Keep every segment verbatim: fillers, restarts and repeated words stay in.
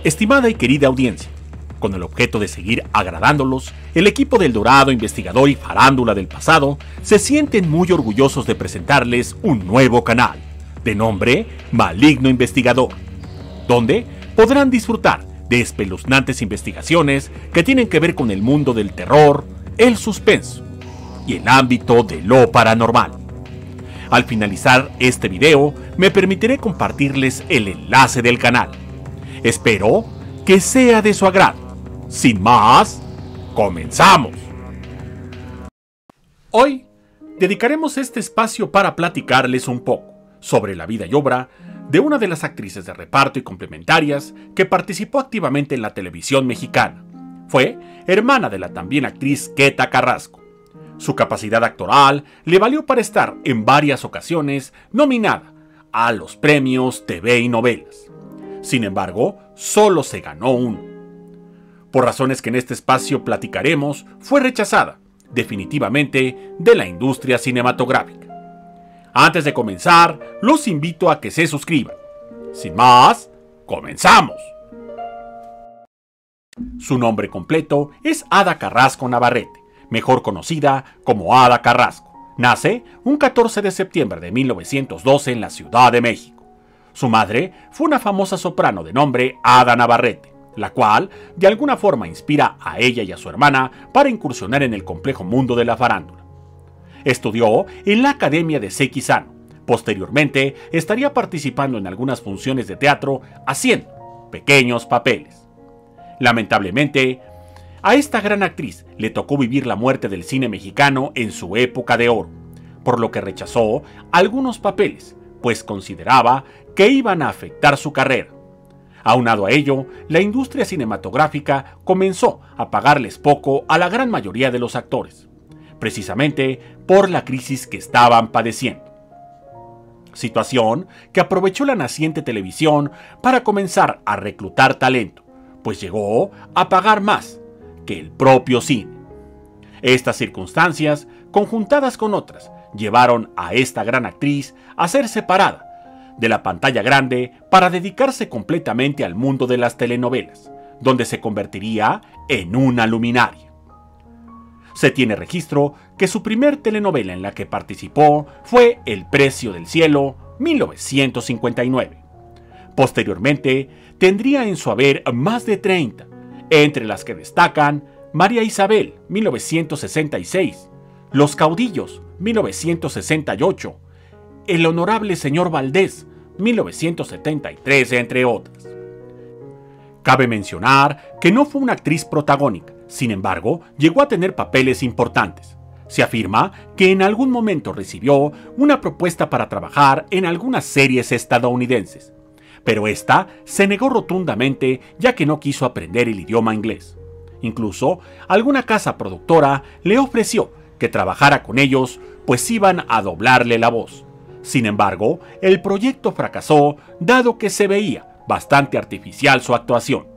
Estimada y querida audiencia, con el objeto de seguir agradándolos, el equipo del Dorado Investigador y Farándula del pasado se sienten muy orgullosos de presentarles un nuevo canal, de nombre Maligno Investigador, donde podrán disfrutar de espeluznantes investigaciones que tienen que ver con el mundo del terror, el suspenso y el ámbito de lo paranormal. Al finalizar este video, me permitiré compartirles el enlace del canal. Espero que sea de su agrado. Sin más, comenzamos. Hoy dedicaremos este espacio para platicarles un poco sobre la vida y obra de una de las actrices de reparto y complementarias que participó activamente en la televisión mexicana. Fue hermana de la también actriz Queta Carrasco. Su capacidad actoral le valió para estar en varias ocasiones nominada a los premios T V y novelas. Sin embargo, solo se ganó uno. Por razones que en este espacio platicaremos, fue rechazada definitivamente de la industria cinematográfica. Antes de comenzar, los invito a que se suscriban. Sin más, comenzamos. Su nombre completo es Ada Carrasco Navarrete, mejor conocida como Ada Carrasco. Nace un catorce de septiembre de mil novecientos doce en la Ciudad de México. Su madre fue una famosa soprano de nombre Ada Navarrete, la cual de alguna forma inspira a ella y a su hermana para incursionar en el complejo mundo de la farándula. Estudió en la Academia de Sequizano. Posteriormente estaría participando en algunas funciones de teatro haciendo pequeños papeles. Lamentablemente, a esta gran actriz le tocó vivir la muerte del cine mexicano en su época de oro, por lo que rechazó algunos papeles, pues consideraba que iban a afectar su carrera. Aunado a ello, la industria cinematográfica comenzó a pagarles poco a la gran mayoría de los actores, precisamente por la crisis que estaban padeciendo. Situación que aprovechó la naciente televisión para comenzar a reclutar talento, pues llegó a pagar más que el propio cine. Estas circunstancias, conjuntadas con otras, llevaron a esta gran actriz a ser separada de la pantalla grande para dedicarse completamente al mundo de las telenovelas, donde se convertiría en una luminaria. Se tiene registro que su primer telenovela en la que participó fue El Precio del Cielo, mil novecientos cincuenta y nueve. Posteriormente, tendría en su haber más de treinta, entre las que destacan María Isabel, mil novecientos sesenta y seis, Los Caudillos, mil novecientos sesenta y ocho, El Honorable Señor Valdés, mil novecientos setenta y tres, entre otras. Cabe mencionar que no fue una actriz protagónica, sin embargo, llegó a tener papeles importantes. Se afirma que en algún momento recibió una propuesta para trabajar en algunas series estadounidenses, pero esta se negó rotundamente ya que no quiso aprender el idioma inglés. Incluso, alguna casa productora le ofreció que trabajara con ellos, pues iban a doblarle la voz. Sin embargo, el proyecto fracasó dado que se veía bastante artificial su actuación.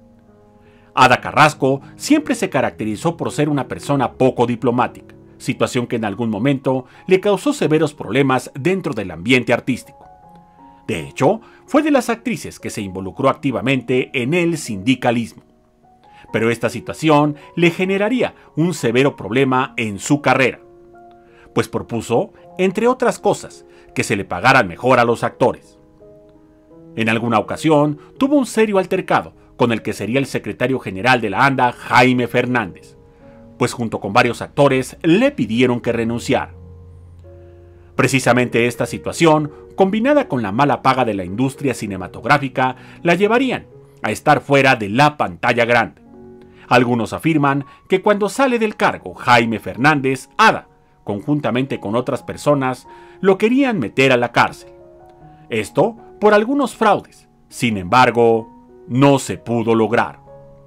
Ada Carrasco siempre se caracterizó por ser una persona poco diplomática, situación que en algún momento le causó severos problemas dentro del ambiente artístico. De hecho, fue de las actrices que se involucró activamente en el sindicalismo. Pero esta situación le generaría un severo problema en su carrera, pues propuso, entre otras cosas, que se le pagaran mejor a los actores. En alguna ocasión tuvo un serio altercado con el que sería el secretario general de la ANDA, Jaime Fernández, pues junto con varios actores le pidieron que renunciara. Precisamente esta situación, combinada con la mala paga de la industria cinematográfica, la llevarían a estar fuera de la pantalla grande. Algunos afirman que cuando sale del cargo Jaime Fernández, Ada, conjuntamente con otras personas, lo querían meter a la cárcel. Esto por algunos fraudes. Sin embargo, no se pudo lograr.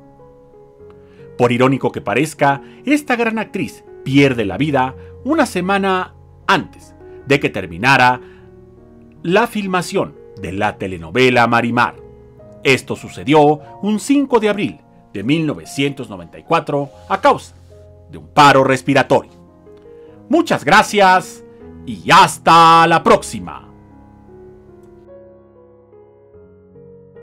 Por irónico que parezca, esta gran actriz pierde la vida una semana antes de que terminara la filmación de la telenovela Marimar. Esto sucedió un cinco de abril de mil novecientos noventa y cuatro a causa de un paro respiratorio. Muchas gracias y hasta la próxima.